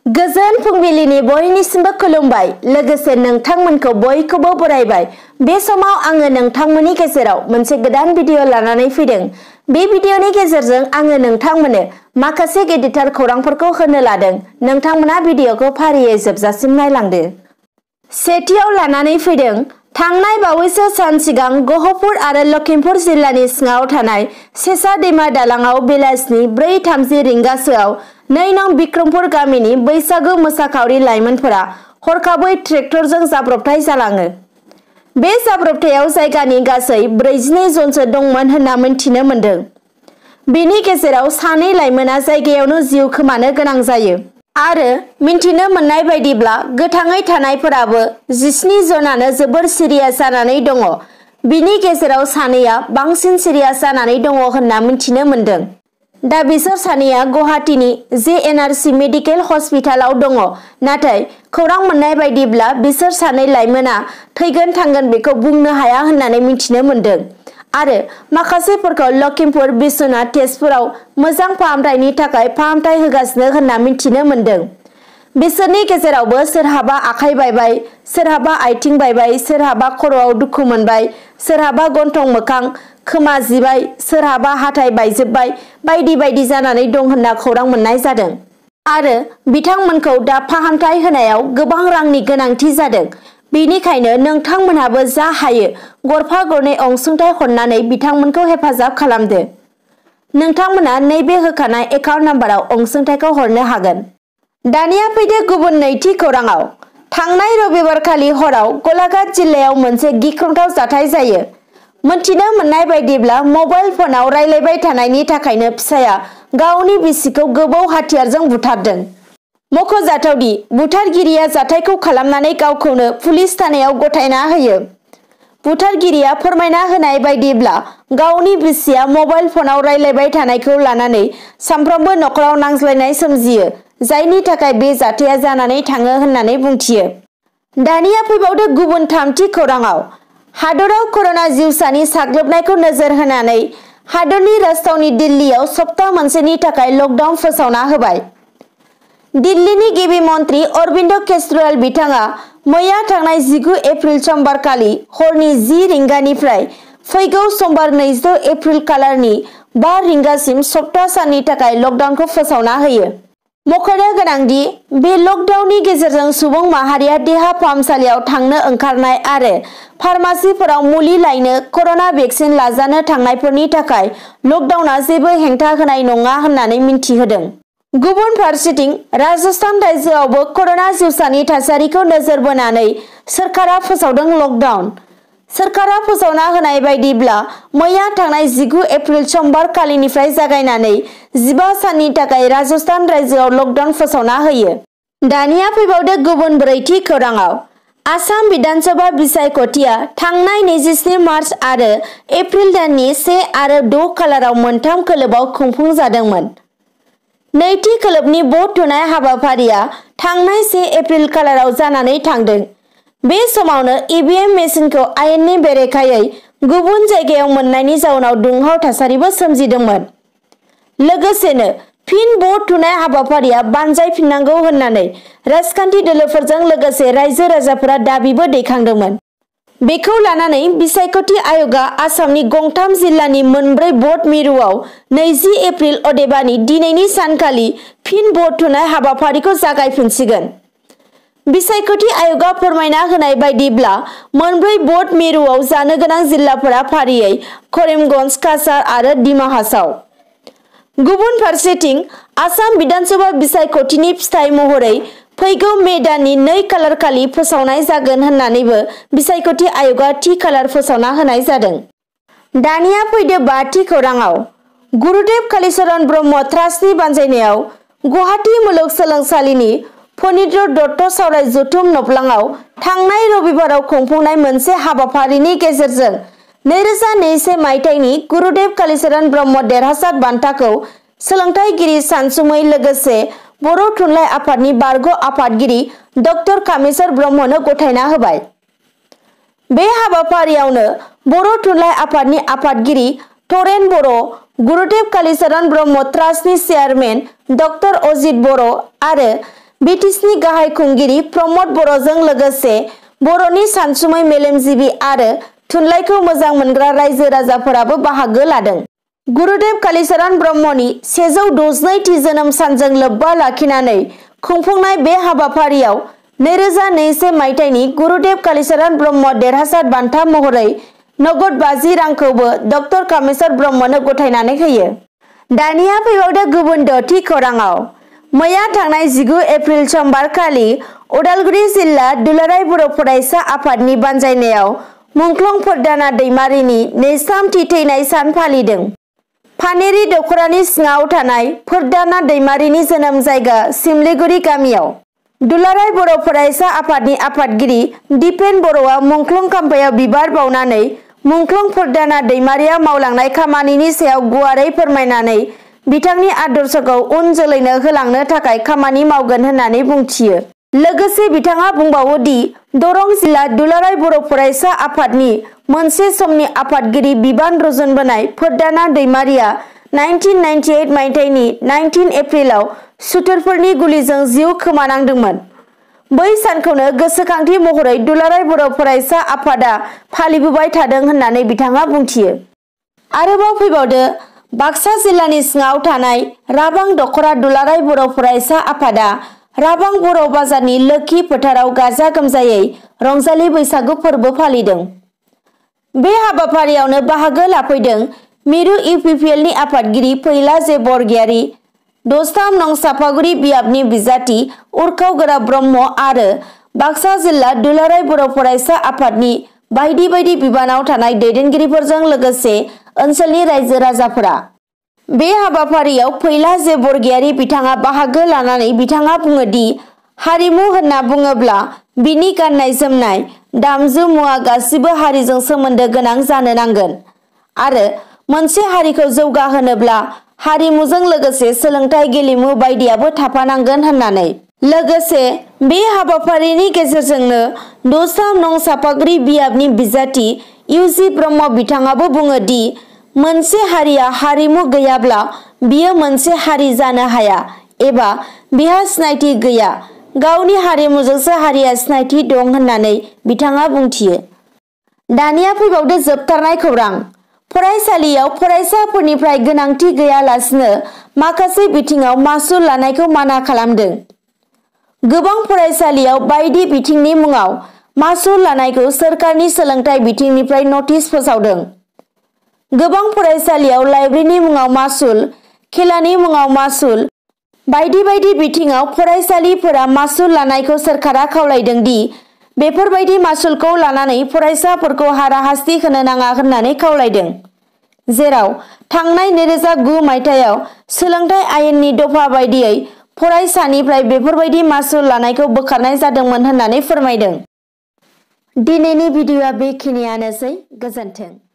गोजोन फुंबिलिनि बयनिसिमबो खुलुमबाय लोगोसे नोंथांमोनखौ बयखौबो बरायबाय। बे समाव आङो नोंथांमोननि गेजेराव मोनसे गोदान भिडिअ लानानै फैदों। बे भिडिअनि गेजेरजों आङो नोंथांमोननो माखासे गेदेरथार खौरांफोरखौ होनो लादों। नोंथांमोना भिडिअखौ फारियै जोबजासिम नायलांदो। सेथियाव लानानै फैदों थांनाय बावैसो सान सिगां गहपुर आरो लखिमपुर जिल्लानि सिङाव थानाय सेसा दैमा दालांआव बेलासिनि 4:30 रिंगासोआव 2 नं बिक्रमपुर गामिनि बैसागु मोसाखावरि लाइमोनफोरा हरखाबै ट्रेक्टरजों जाब्रबथाय जालाङो। बे जाब्रबथायाव जायगानि गासै 42 जनसो दंमोन होनना मिन्थिनो मोन्दों। बेनि गेजेराव 2 लाइमोना जायगायावनो जिउ खोमानो गोनां जायो आरो मिन्थिनो मोननाय बायदिब्ला गोथाङै थानायफोराबो 17 जनानो जोबोर सिरियास जानानै दङ। बिनि गेजेराव 2आ बांसिन सिरियास जानानै दङ होनना मिन्थिनो मोन्दों। दा बिसोर 2आ गुवाहाटीनि JNRC मेडिकेल हस्पिटालाव दङ। नाथाय खौरां मोननाय बायदिब्ला बिसोर 2 लाइमोना थैगोन थांगोन बेखौ बुंनो हाया होननानै मिन्थिनो मोन्दों आरो माखासेफोरखौ लखिमपुर, बिश्वनाथ, तेजपुराव मोजां फाहामथायनि थाखाय फाहामथाय होगासिनो होनना मिन्थिनो मोन्दों। बिसोरनि गेजेरावबो सोरहाबा आखाइ बायबाय, सोरहाबा आथिं बायबाय, सोरहाबा खर'आव दुखु मोनबाय, सोरहाबा गन्थं मोखां खोमा जिबाय, सोरहाबा हाथाइ बायजोब्बाय बायदि बायदि जानानै दं होनना खौरां मोननाय जादों आरो बिथांमोनखौ दा फाहामथाय होनायाव गोबां रांनि गोनांथि जादों। बेनिखायनो नोंथांमोनहाबो जा हायो गरफा गरनै अनसुंथाइ हरनानै बिथांमोनखौ हेफाजाब खालामदो। नोंथांमोना नैबे होखानाय एकाउन्ट नाम्बाराव अनसुंथाइखौ हरनो हागोन। दानिया फैदो गुबुन नैथि खौराङाव। थांनाय रबिबारखालि हराव गलाघाट जिल्लायाव मोनसे गिख्रंथाव जाथाय जायो। मोनथिनो मोननाय बायदिब्ला मबाइल फनाव रायलायबाय थानायनि थाखायनो फिसाया गावनि बिसिखौ गोबौ हाथियारजों बुथारदों। मख'जाथावदि बुथारगिरिया जाथायखौ खालामनानै गावखौनो पुलिस थानायाव गथायना होयो। बुथारगिरिया फोरमायना होनाय बायदिब्ला गावनि बिसिया मबाइल फनाव रायलायबाय थानायखौ लानानै सानफ्रोमबो नखराव नांज्लायनाय सोमजियो, जायनि थाखाय बे जाथाया जानानै थाङो होननानै बुंथियो। दानिया फैबावदो गुबुन थामथि खौराङाव। हादराव कर'ना जिउसानि साग्लोबनायखौ नोजोर होनानै हादरनि राजथावनि दिल्लीयाव सप्ता मोनसेनि थाखाय लकडाउन फोसावना होबाय। दिल्लीनि गिबि मन्त्रि अरबिन्द केजरीवाल बिथाङा मैया थांनाय 19 एप्रिल समबारखालि हरनि 10 रिंगानिफ्राय फैगौ समबार 20 एप्रिल खालारनि 5 रिंगासिम सप्ता साननि थाखाय लकडाउनखौ फोसावना होयो। मख'नो गोनांदि बे लकडाउननि गेजेरजों सुबुं माहारिया देहा फाहामसालियाव थांनो ओंखारनाय आरो फार्मासिफोराव मुलि लायनो, कर'ना भेक्सिन लाजानो थांनायफोरनि थाखाय लकडाउनआ जेबो हेंथा होनाय नङा होननानै मिन्थिहोदों। गुबुन फारसेथिं राजस्थान रायजोआवबो कर'ना जिउसानि थासारिखौ नोजोर बोनानै सोरखारा फोसावदों लकडाउन। सोरखारा फोसावना होनाय बायदिब्ला मैया थांनाय 19 एप्रिल समबार खालिनिफ्राय जागायनानै 15 साननि थाखाय राजस्थान रायजोआव लकडाउन फोसावना होयो। दानिया फैबावदो गुबुन ब्रैथि खौराङाव। आसाम बिधानसभा बिसायख'थिया थांनाय 27 मार्च आरो एप्रिल दाननि 1 आरो 6 खालाराव मोनथाम खोलोबाव खुंफुंजादोंमोन। नैथि खोलोबनि भट होनाय हाबाफारिया थांनाय 1 एप्रिल खालाराव जानानै थांदों। बे समावनो EVM मेसिनखौ आयेननि बेरेखायै गुबुन जायगायाव मोननायनि जाउनाव दुंहाव थासारिबो सोमजिदोंमोन। लोगोसेनो फिन भट होनाय हाबाफारिया बानजायफिननांगौ होननानै राजखान्थि दोलोफोरजों लोगोसे रायजो राजाफोरा दाबिबो दैखांदोंमोन। बेखौ लानानै बिसायख'थि आय'गआ आसामनि गंथाम जिल्लानि मोनब्रै भट मिरुआव 20 एप्रिल अदेबानि दिनैनि सानखालि फिन भट होनाय हाबाफारिखौ जागायफिनसिगोन। बिसायख'थि आय'गआ फोरमायना होनाय बायदिब्ला मोनब्रै भट मिरुआव जानो गोनां जिल्लाफोरा फारियै करिमगन्ज, काछार आरो डिमा हासाव। गुबुन फारसेथिं आसाम बिधानसभा बिसायख'थिनि फिथाइ महरै फैगौ मे दाननि 2 खालारखालि फोसावनाय जागोन होननानैबो बिसायख'थि आय'गआ थि खालार फोसावना होनाय जादों। दानिया फैदो 5थि खौराङाव। गुरुदेव कालिचरण ब्रह्म ट्रास्टनि बानजायनायाव गुवाहाटी मुलुगसोलोंसालिनि फणिन्द्र दत्त सावराय जथुम न'ब्लाङाव थांनाय रबिबाराव खुंफुंनाय मोनसे हाबाफारिनि गेजेरजों 2021 मायथाइनि गुरुदेव कालिचरण ब्रह्म देरहासार बान्थाखौ सोलोंथाइगिरि सानसुमै लोगोसे बर' थुनलाइ आफादनि बारग' आफादगिरि डक्टर कामेस्वर ब्रह्मनो गथायना होबाय। बे हाबाफारियावनो बर' थुनलाइ आफादनि आफादगिरि तरेन बर', गुरुदेव कालिचरण ब्रह्म ट्रास्टनि चेयारमेन डक्टर अजित बर' आरो बिटिसिनि गाहाय खुंगिरि प्रमद बर'जों लोगोसे बर'नि सानसुमै मेलेमजिबि आरो थुनलाइखौ मोजां मोनग्रा रायजो राजाफोराबो बाहागो लादों। गुरुदेव कालीचरण ब्रह्मनि 162थि जोनोम सानजों लोब्बा लाखिनानै खुंफुंनाय बे हाबाफारियाव 2021 मायथाइनि गुरुदेव कालीचरण ब्रह्म देरहासार बान्था महरै नगद 50 रांखौबो डक्टर कामेश्वर ब्रह्मनो गथायनानै होयो। दानिया फैबावदो गुबुन 6थि खौराङाव। मैया थांनाय 19 एप्रिल समबार खालि उदालगुरि जिल्ला दुलाराय बर' फरायसा आफादनि बानजायनायाव मुंख्लं फुरदाना दैमारिनि 2थि थैनाय सान फालिदों। फानेरि दख'रानि सिङाव थानाय फुरदाना दैमारिनि जोनोम जायगा सिमलिगुरि गामियाव दुलाराय बर' फरायसा आफादनि आफादगिरि दिपेन बर'आ मुंख्लं खाम्फायाव बिबार बावनानै मुंख्लं फुरदाना दैमारिया मावलांनाय खामानिनि सायाव गुवारै फोरमायनानै बिथांनि आदर्शखौ उन जोलैनो होलांनो थाखाय खामानि मावगोन होननानै बुंथियो। लोगोसे बिथाङा बुंबावो दि दरं जिल्ला दुलाराय बर' फरायसा आफादनि मोनसे समनि आफादगिरि बिबान रुजुनबोनाय फुरदाना दैमारिया 1998 मायथाइनि 19 एप्रिलाव सुथुरफोरनि गुलिजों जिउ खोमानांदोंमोन। बै सानखौनो गोसोखांथि महरै दुलाराय बर' फरायसा आफादा फालिबोबाय थादों होननानै बिथाङा बुंथियो। आरोबाव फैबावदो बाक्सा जिल्लानि सिङाव थानाय राबां दख'रा दुलाराय बर' फरायसा आफादा राबां बर' बाजारनि लोखि फोथाराव गाजा गोमजायै रंजालि बैसागु फोरबो फालिदों। बे हाबाफारियावनो बाहागो लाफैदों मिरु इउपिपिएलनि आफादगिरि फैला जे बरगयारी, 3 नं सापागुरि बियाबनि बिजाथि उरखाव गोरा ब्रह्म आरो बाक्सा जिल्ला दुलाराय बर' फरायसा आफादनि बायदि बायदि बिबानाव थानाय दैदेनगिरिफोरजों लोगोसे ओनसोलनि रायजो राजाफोरा। बे हाबाफारियाव फैला जे बरगयारी बिथाङा बाहागो लानानै बिथाङा बुङो दि हारिमु होनना बुङोब्ला बिनि गाननाय जोमनाय, दामजु मुवा गासिबो हारिजों सोमोन्दो गोनां जानो नांगोन आरो मोनसे हारिखौ जौगाहोनोब्ला हारिमुजों लोगोसे सोलोंथाइ गेलेमु बायदियाबो थाफानांगोन होननानै। लोगोसे बे हाबाफारिनि गेजेरजोंनो 3 नं सापागुरि बियाबनि बिजाथि इउजि ब्रह्म बिथाङाबो बुङो दि मोनसे हारिया हारिमु गैयाब्ला बियो मोनसे हारि जानो हाया एबा बिहा सिनायथि गैया, गावनि हारिमुजोंसो हारिया सिनायथि दं होननानै बिथाङा बुंथियो। दानिया फैबावदो जोबथारनाय खौरां। फरायसालियाव फरायसाफोरनिफ्राय गोनांथि गैयालासिनो माखासे बिथिङाव मासुल लानायखौ माना खालामदों। गोबां फरायसालियाव बायदि बिथिंनि मुङाव मासुल लानायखौ सोरखारनि सोलोंथाइ बिथिंनिफ्राय नटिस फोसावदों। गोबां फरायसालियाव लाइब्रेरिनि मुङाव मासुल, खेलानि मुङाव मासुल, बायदि बायदि बिथिङाव फरायसालिफोरा मासुल लानायखौ सोरखारा खावलायदों दि बेफोरबायदि मासुलखौ लानानै फरायसाफोरखौ हाराहास्ति होनो नाङा होननानै खावलायदों। जेराव थांनाय 2009 मायथाइयाव सोलोंथाइ आयेननि दफा बायदियै फरायसानिफ्राय बेफोरबायदि मासुल लानायखौ बोखारनाय जादोंमोन होननानै फोरमायदों। दिनैनि भिडिअ'आ बेखिनियानोसै। गोजोन्थों।